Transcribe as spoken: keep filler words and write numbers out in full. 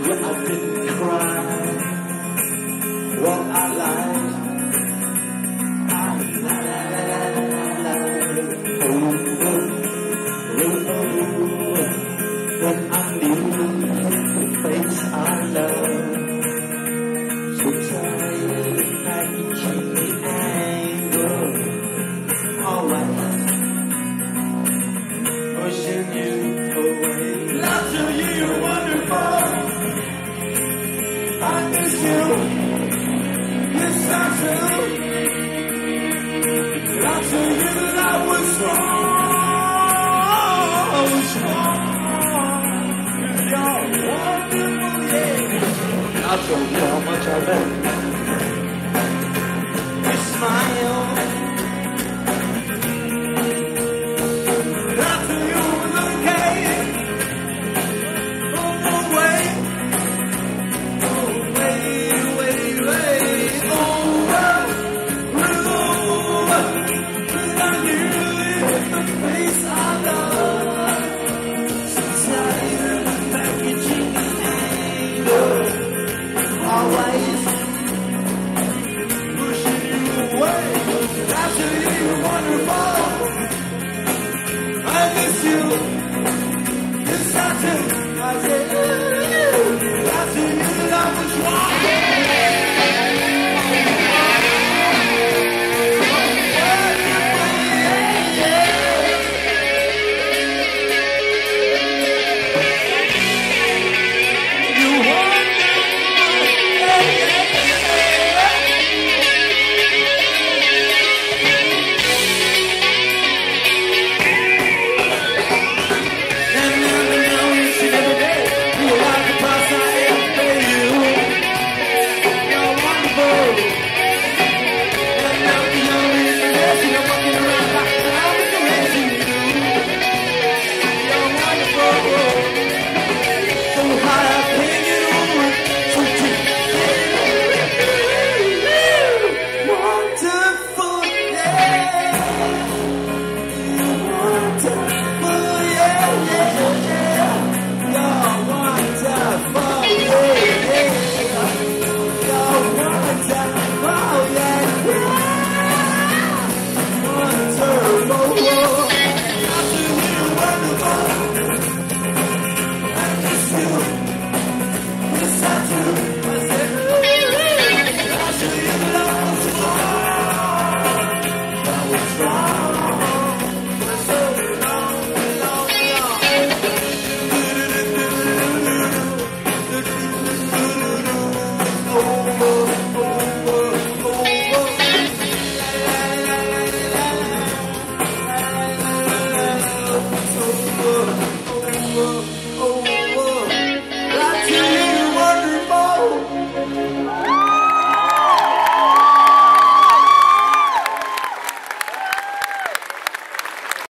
where I didn't cry. What I like, I like. Oh, oh, oh, when I knew the face I love. So tired of packaging the anger. Always pushing you away. Love to you, you're wonderful. I miss you. Yes, I do. I told you that I was wrong. I was wrong. You're wonderful, yeah. I told you how much I love you. You smile. I told you it was okay. Oh, oh, wait. Oh, wait, wait, wait. Oh, well. Face I love, so tired of packaging anger, always pushing you away. After you, you're wonderful. I miss you. Yes, I do. I do. After you, that I was wrong. Yeah, yeah, yeah.